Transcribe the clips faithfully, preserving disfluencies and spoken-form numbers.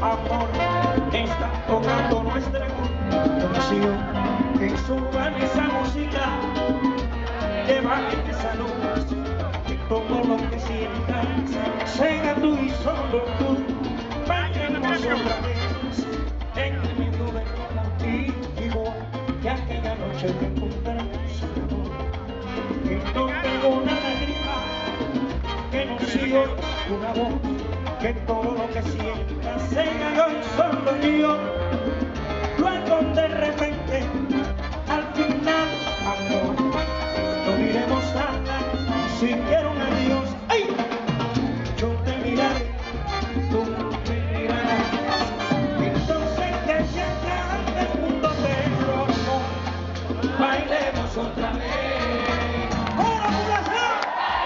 amor, está tocando nuestra canción. Que suban esa música, que bajen esa luz, que todo lo que sientas sea tú y solo tú. Bailemos otra vez en el medio del contigo, que aquella noche te encontramos que no tengo una lágrima, que no sigo una voz, que todo lo que sientas sea yo y solo yo. Luego de repente, al final, amor, no diremos nada, si quiero un adiós. ¡Ay! Yo te miraré, tú me mirarás, entonces que se acabe el mundo, pero amor, bailemos otra vez. ¡Coro, población!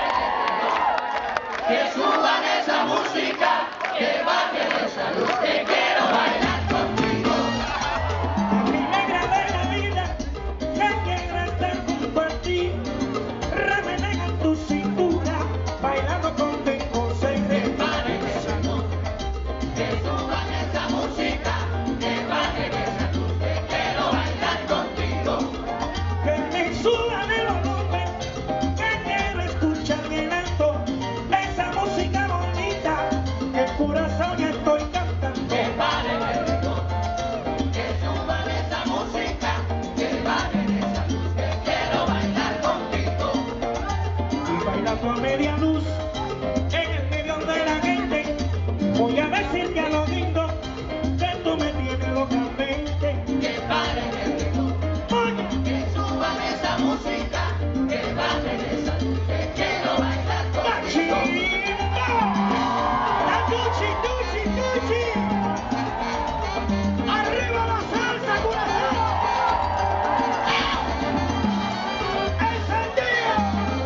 Que suban esa música, que bajen esa luz, que quiero bailar contigo. Mi negra de la vida, que quiero estar junto a ti. Remenega en tu cintura, bailando contigo, se Que paren esa luz, que suban esa música, que bajen esa luz, que quiero bailar contigo. que me suban el volumen, que quiero escuchar bien alto esa música bonita, que el corazón estoy cantando. Que paren el ritmo, que suban esa música, que bajen esa luz, que quiero bailar contigo. Y bailando a media luz, en el medio de la gente, voy a decirte a lo lindo, que tú me tienes locamente. Que paren el ritmo, Oye, que suban esa música, que bajen esa luz, que quiero bailar la contigo. chimba, la tuchi, tuchi, tuchi, arriba la salsa, corazón, encendido.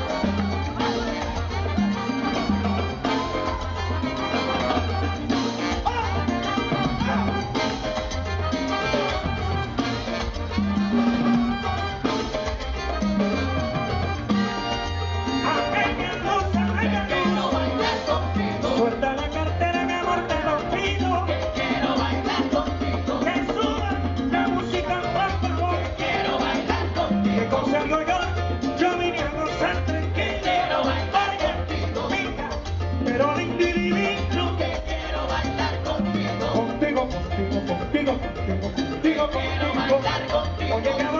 Aquella luz, aquella Quiero luz, bailar contigo, suelta la cartera, mi amor, te lo pido. que quiero bailar contigo, Que suba la música, por favor. quiero bailar Que contigo, con Sergio yo, yo vine a gozar tranquilo. quiero bailar Oye, contigo, mira, pero lindo y divino. que quiero bailar contigo, Contigo, contigo, contigo, contigo, contigo, quiero contigo. bailar contigo. Oye,